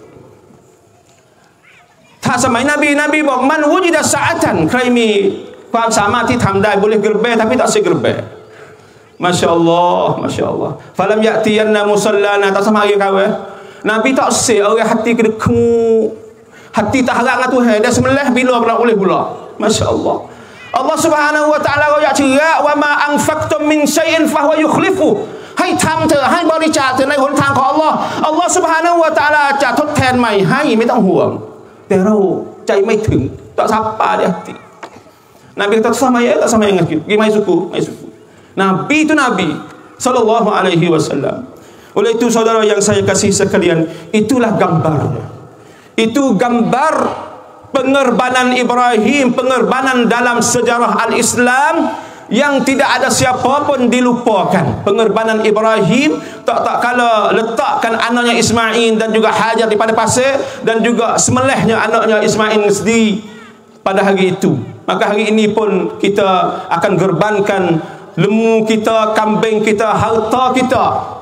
ถ้าสมัยนบีบอกมันวุจิดะซะอะตันใครมีความสามารถที่ทำได้boleh gerbek tapi tak segerbek Masya Allah falam ya'tiyanna musallana tak sama hari kawan Nabi tak say orang hati kedekmu hati tak harap dengan Tuhan dia sembelih bila pula boleh pula Masya Allah Allah subhanahu wa ta'ala royak cerak wa ma anfaqtum min syai'in fahuwa yukhlifu ให้ทำเถอะให้บริจาคเถอะในหนทางของอัลลอฮ์อัลลอฮ์ سبحانه และ تعالى จะทดแทนใหม่ให้ไม่ต้องห่วงแต่เราใจไม่ถึงtak sampai di hati Nabi kata sama ya tak sama dengan kita. Mai suku. Nabi itu Nabi sallallahu alaihi wasallam. Oleh itu saudara yang saya kasih sekalian, itulah gambarnya. Itu gambar pengorbanan Ibrahim, pengorbanan dalam sejarah al-Islam yang tidak ada siapa pun dilupakan. Pengorbanan Ibrahim tak kala letakkan anaknya Ismail dan juga Hajar di padang pasir dan juga sembelihnya anaknya Ismail sendiri pada hari itu. Maka hari ini pun kita akan gerbankan lembu kita, kambing kita, harta kita.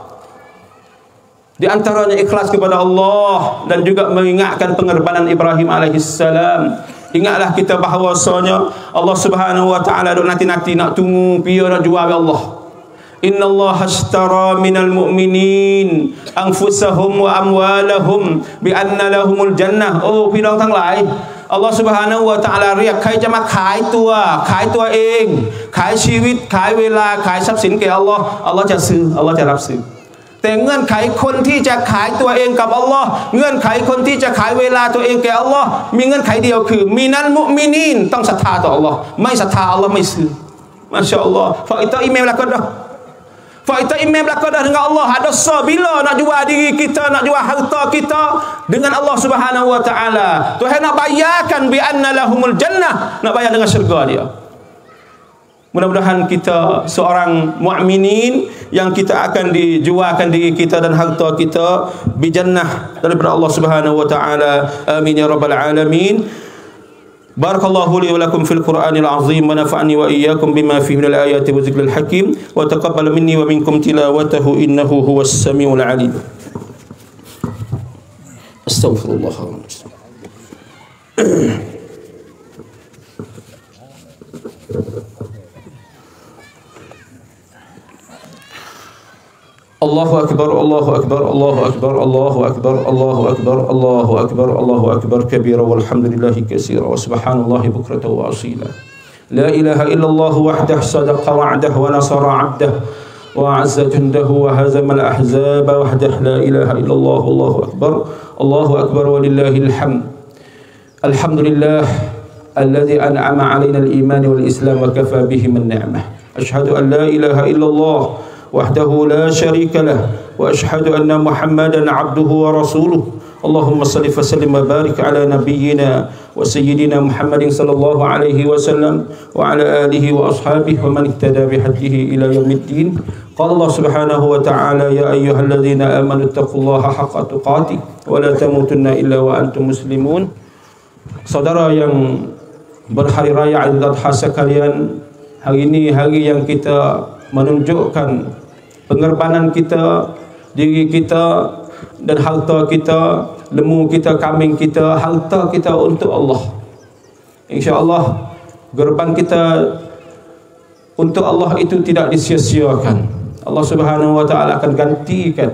Di antaranya ikhlas kepada Allah dan juga mengingatkan pengorbanan Ibrahim alaihissalam. Ingatlah kita bahawasanya Allah Subhanahu wa taala nanti nak tunggu piye nak jual Allah. Inna Allah ashtara minal mu'minin anfusahum wa amwalahum bi anna lahumul jannah. Oh พี่น้องทั้งหลายอัลลอฮฺ سبحانه และ تعالى เรียกใครจะมาขายตัวเองขายชีวิตขายเวลาขายทรัพย์สินแก่อัลลอฮ์จะซื้ออัลลอฮ์จะรับซื้อแต่เงื่อนไขคนที่จะขายตัวเองกับอัลลอฮ์เงื่อนไขคนที่จะขายเวลาตัวเองแก่อัลลอฮ์มีเงื่อนไขเดียวคือมินัลมุมินีนต้องศรัทธาต่ออัลลอฮ์ไม่ศรัทธาอัลลอฮ์ไม่ซื้อมาชาอัลลอฮ์ฝากอิตาอิเมลละกันเด้อFakta imam berlaku dengan Allah ada sah bila nak jual diri kita, nak jual harta kita dengan Allah Subhanahu wa taala. Tuhan nak bayarkan bi anna lahumul jannah, nak bayar dengan syurga dia. Mudah-mudahan kita seorang mukminin yang kita akan dijualkan diri kita dan harta kita bi jannah daripada Allah Subhanahu wa taala. Amin ya rabbal alamin. بارك الله لي ولكم في القرآن العظيم ونفعني وإياكم بما فيه من الآيات والذكر الحكيم وتقبل مني ومنكم تلاوته إنه هو السميع العليم أستغفر الله الله أكبر الله أكبر الله أكبر الله أكبر الله أكبر الله أكبر الله أكبر كبيرا والحمد لله كثيرا وسبحان الله بكرة وأصيلا لا إله إلا الله وحده صدق وعده ونصر عبده وأعز جنده وهزم الأحزاب وحده لا إله إلا الله الله أكبر ولله الحمد الحمد لله الذي أنعم علينا الإيمان والإسلام وكفى به من نعمة أشهد أن لا إله إلا الله وحده لا شريك له وأشهد أن محمدا عبده ورسوله اللهم صل وسلم وبارك على نبينا وسيدنا محمد صلى الله عليه وسلم وعلى آله وأصحابه ومن اهتدى بهديه إلى يوم الدين قال الله سبحانه وتعالى يا أيها الذين آمنوا اتقوا الله حق تقاته ولا تموتن إلا وأنتم مسلمون. Saudara yang berhari raya Idul Adha sekalian. Hari ini hari yang kita menunjukkan pengorbanan kita, diri kita dan harta kita, lembu kita, kambing kita, harta kita untuk Allah. InsyaAllah korban kita untuk Allah itu tidak disia-siakan. Allah Subhanahu wa taala akan gantikan.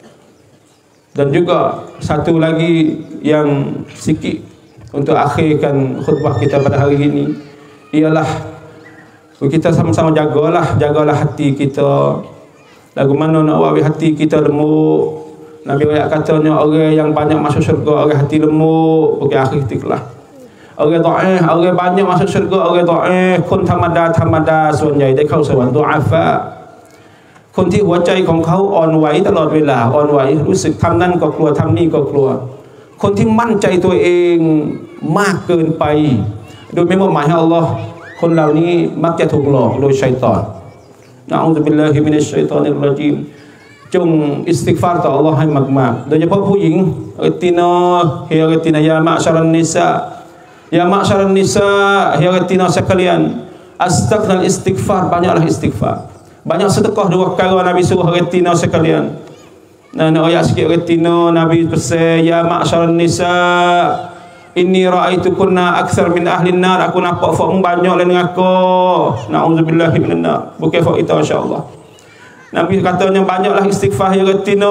Dan juga satu lagi yang sikit untuk akhirkan khutbah kita pada hari ini ialah kita sama-sama jagalah hati kita. Lagu mana nak buat hati kita lembut. Nabi ayat katanya orang yang banyak masuk syurga orang hati lembut pergi akhir kelah. Orang dhaif, orang banyak masuk syurga orang dhaif,คนธรรมดาส่วนใหญ่ได้เข้าสวรรค์ดุอาฟะคนที่หัวใจของเขาอ่อนไหวตลอดเวลาอ่อนไหวรู้สึกทำนั่นก็กลัวทำนี่ก็กลัวคนที่มั่นใจตัวเองมากเกินไปโดยไม่มอบหมายให้อัลลอฮ์คนเหล่านี้มักจะถูกหลอกโดยชัยฏอนนะอูซุบิลลาฮิมินัชชัยฏอนิรเราะญีมจงอิสติฆฟารต่ออัลลอฮ์ให้มากๆโดยเฉพาะผู้หญิงอิตินาเฮียอิตินายามะชารันนิสาya ma'syaran nisa ya retina sekalian astagfirul istighfar banyaklah istighfar banyak sedekah dua perkara Nabi suruh retina sekalian. Nah ayat sikit retina Nabi pesan ya ma'syaran nisa inni ra'aitukunna aktsar min ahli nar aku nampak fakmu banyak lain dengan aku na'udzubillahi minan nar bukan fak kita insyaallah. Nabi katanya banyaklah istighfar ya retina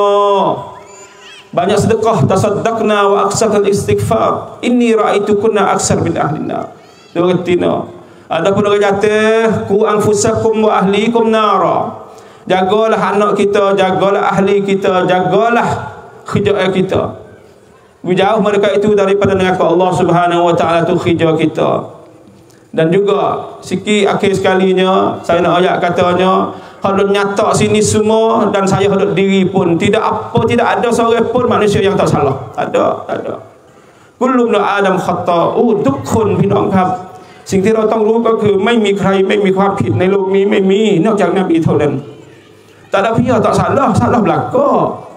banyak sedekah tasaddaqna wa aksarul istighfar inni ra'aitukunna aksar min ahlinna doretina. Adapun orang jatuh ku anfusakum wa ahlikum nara, jagalah anak kita, jagalah ahli kita, jagalah khijak kita, jauh mereka itu daripada neraka Allah Subhanahu wa taala tu khijak kita. Dan juga sikit akhir sekalinya saya nak ayat katanya hendak nyata sini semua dan saya hendak diri pun tidak ada seorang pun manusia yang tak salah. Tak ada. Kullu ibn Adam khata'un ทุกคนพี่น้องครับสิ่งที่เราต้องรู้ก็คือไม่มีใครไม่มีความผิดในโลกนี้ไม่มีนอกจากนบีเท่านั้น Tak ada pihak tak salah belaka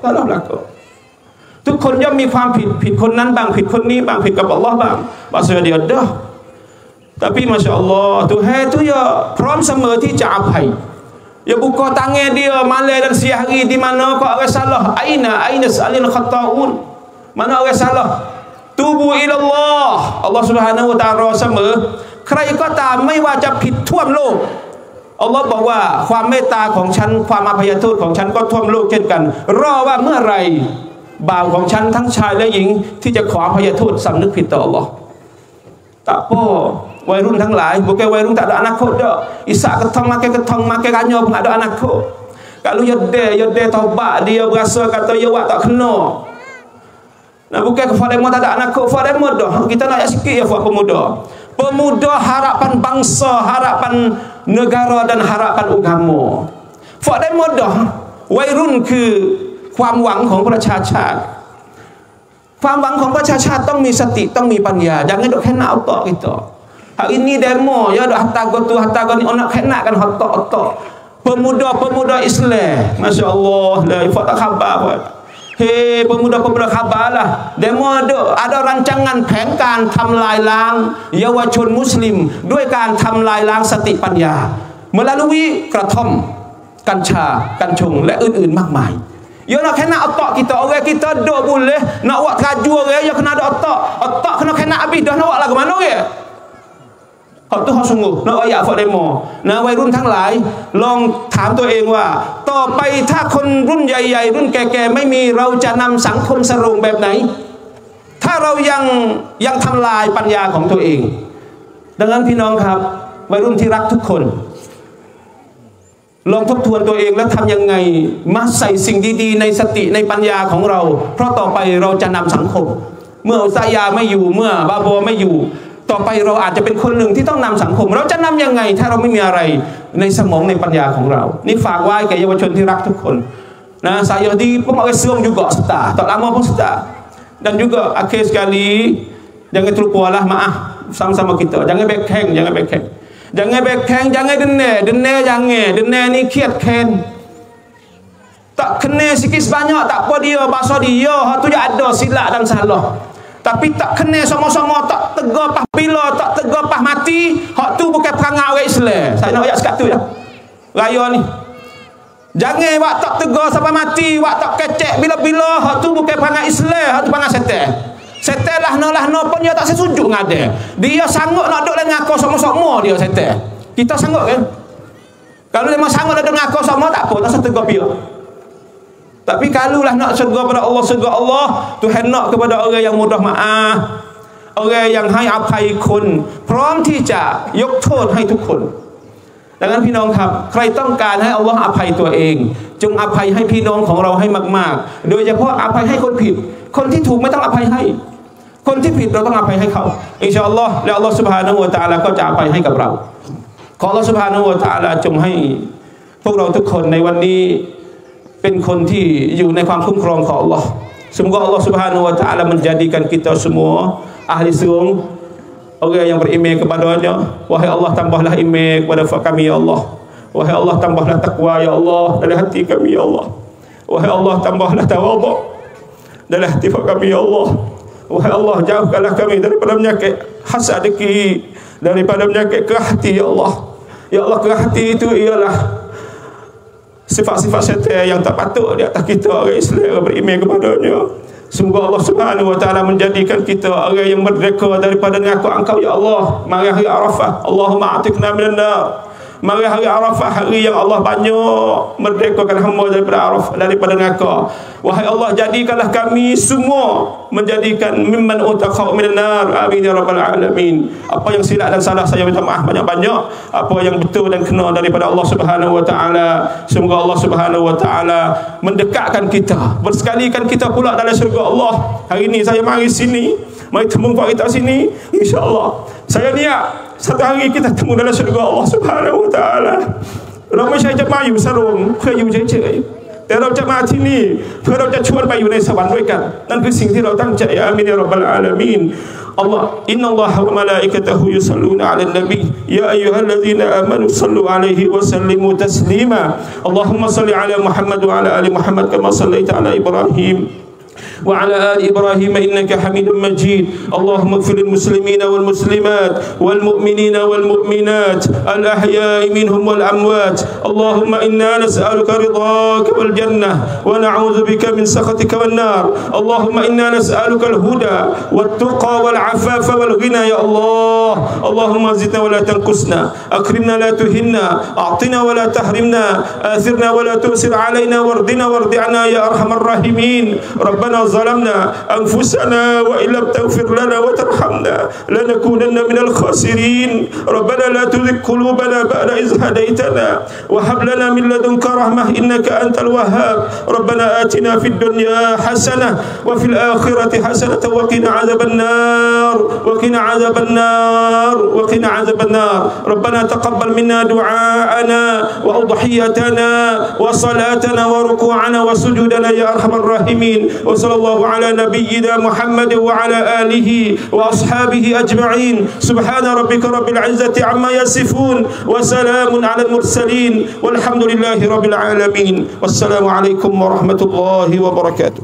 ทุกคนย่อมมีความผิดคนนั้นบ้างผิดคนนี้บ้างผิดกับอัลลอฮ์บ้าง maksudnya dia dah tapi masya-Allah Tuhan itu ya pram semuaที่จะอภัย ya buka tangan dia malam dan siang hari di mana kau orang salah aina salil khata'un mana orang salah tubu ila Allah Subhanahu wa taala เสมอใครก็ตามไม่ว่าจะผิดทั่วโลกอัลลอฮ์บอกว่าความเมตตาของฉันความอภัยโทษของฉันก็ทั่วโลกเช่นกันรอว่าเมื่อไรบ่าวของฉันทั้งชายและหญิงที่จะขออภัยโทษสำนึกผิดต่ออัลลอฮ์ tak apaวัยรุ่นทั้งหลาย bukan วัยรุ่นtak ada anak kod dak isak ketong makan ranyo pun ada anak kod kalau yade taubat dia berasa kata ya wak tak kena nah bukan kepada tak ada anak kod fademo dah kita nak sikit ya buat pemuda harapan bangsa harapan negara dan harapan agama fademo dah วัยรุ่นคือความหวังของประชาชาติความหวังของประชาชาติต้องมีสติต้องมีปัญญาjangan dok kena otak kita. Hari ini demo ya dah hatago ni nak kenakan otak pemuda Islam masya-Allah la ifat khabar apa hei pemuda khabar lah demo ada rancangan แผนการทำลายล้างเยาวชนมุสลิมด้วยการทำลายล้างสติปัญญา melalui กระท่อมกัญชากัญชงและอื่นๆมากมาย ya nak kena otak kita orang kita dok boleh nak buat keraju orang ya kena ada otak kena habis dah nak buat lagu mana orangเขาต้องสงบนะอยากฟังเดโมนะวัยรุ่นทั้งหลายลองถามตัวเองว่าต่อไปถ้าคนรุ่นใหญ่ๆรุ่นแก่ๆไม่มีเราจะนำสังคมสรุปแบบไหนถ้าเรายังทำลายปัญญาของตัวเองดังนั้นพี่น้องครับวัยรุ่นที่รักทุกคนลองทบทวนตัวเองแล้วทำยังไงมาใส่สิ่งดีๆในสติในปัญญาของเราเพราะต่อไปเราจะนำสังคมเมื่ออุสายาไม่อยู่เมื่อบาโบไม่อยู่ต่อไปเราอาจจะเป็นคนหนึ่งที่ต้องนำสังคมเราจะนำยังไงถ้าเราไม่มีอะไรในสมองในปัญญาของเรานี่ฝากไว้แก่เยาวชนที่รักทุกคนนะ saya di pengawasan juga start tak lama pun start dan juga akhir sekali jangan terlupalah maaf sama-sama kita jangan backhand jangan dene ni kiat ken tak kena sikit sebanyak tak apa dia bahasa dia tu je ada silap dan salah tapi tak kenal sama-sama, tak tegar pas bila, tak tegar pas mati, hak tu bukan perangai orang Islam. Saya nak ayat sekat tu ya. Raya ni. Jangan buat tak tegar sampai mati, buat tak kecek bila-bila, hak tu bukan perangai Islam, hak tu perangai setan. Setan lahna pun dia tak sesujud dengan dia. Dia sanggup nak duduk dengan aku sama-sama dia setan. Kita sanggup kan? Kalau dia memang sanggup nak duduk dengan aku sama tak apa, tak setegar pihak. Tapi kalau lah nak segera pada Allah, segera Allah, Tuhan nak kepada orang yang mudah maaf, orang yang ให้อภัยคนพร้อมที่จะยกโทษให้ทุกคนดังนั้นพี่น้องครับใครต้องการให้อัลลอฮ์อภัยตัวเองจงอภัยให้พี่น้องของเราให้มากๆโดยเฉพาะอภัยให้คนผิดคนที่ถูกไม่ต้องอภัยให้คนที่ผิดเราต้องอภัยให้เขาอินชาอัลลอฮ์และอัลลอฮ์ซุบฮานะฮูวะตะอาลาก็จะอภัยให้กับเราขออัลลอฮ์ซุบฮานะฮูวะตะอาลาจงให้พวกเราทุกคนในวันนี้เป็นคนที่อยู่ในความคุ้มครองของอัลลอฮ์ Semoga Allah Subhanahu wa taala menjadikan kita semua ahli surga, orang yang beriman kepada-Nya. Wahai Allah, tambahlah iman kepada kami ya Allah. Wahai Allah, tambahlah takwa ya Allah dalam hati kami ya Allah. Wahai Allah, tambahlah tawaduk dalam hati kami ya Allah. Wahai Allah, jauhkanlah kami daripada penyakit hasad dengki, daripada penyakit kerah hati ya Allah. Ya Allah, kerah hati itu ialah sifat-sifat syaitan yang tak patut di atas kita orang Islam beriman kepadanya. Semoga Allah Subhanahu wa taala menjadikan kita orang yang merdeka daripada ngaku Engkau ya Allah. Mari hari Arafah, Allahumma atiqna minan nar. Mari hari Arafah, hari yang Allah banyak merdekakan hamba daripada Arafah, daripada neraka. Wahai Allah, jadikanlah kami semua menjadikan mimman utaqau minan nar. Amin ya rabbal alamin. Apa yang silap dan salah saya minta maaf banyak-banyak. Apa yang betul dan kena daripada Allah Subhanahu wa taala, semoga Allah Subhanahu wa taala mendekatkan kita, bersekalikan kita pula dalam syurga Allah. Hari ini saya mari sini, mari temu kita sini, insya-Allah. Saya niat satu hari kita temu dalam syurga Allah Subhanahu wa taala. เราไม่ใช่จะมาอยู่สรงเพื่ออยู่เฉยๆแต่เราจะมาที่นี่เพื่อเราจะชวนไปอยู่ในสวรรค์ด้วยกันนั่นคือสิ่งที่เราตั้งใจอามีนยาร็อบบลอาลามีน Allah innallaha wa malaikatahu yusalluna 'alan nabi ya ayyuhalladzina amanu sallu 'alaihi wa sallimu taslima Allahumma shalli 'ala Muhammad wa 'ala ali Muhammad kama shallaita 'ala Ibrahim وعلى آل إبراهيم إنك حميد مجيد اللهم اغفر للمسلمين والمسلمات والمؤمنين والمؤمنات الأحياء منهم والأموات اللهم إنا نسألك رضاك والجنة ونعوذ بك من سخطك والنار اللهم إنا نسألك الهدى والتقى والعفاف والغنى يا الله اللهم زدنا ولا تنقصنا أكرمنا لا تهنا أعطنا ولا تحرمنا آثرنا ولا تؤثر علينا وارضنا وارض عنا يا أرحم الراحمين ربنا ظلمنا أنفسنا وإن لم تغفر لنا وترحمنا لنكونن من الخاسرين ربنا لا تزغ قلوبنا بعد إذ هديتنا وهب لنا من لدنك رحمة إنك أنت الوهاب ربنا آتنا في الدنيا حسنة وفي الآخرة حسنة وقنا عذاب النار وقنا عذاب النار وقنا عذاب النار ربنا تقبل منا دعاءنا وأضحيتنا وصلاتنا وركوعنا وسجودنا يا أرحم الراحمين وصلى الله على نبينا محمد وعلى آله وأصحابه أجمعين سبحان ربك رب العزة عما يصفون وسلام على المرسلين والحمد لله رب العالمين والسلام عليكم ورحمة الله وبركاته.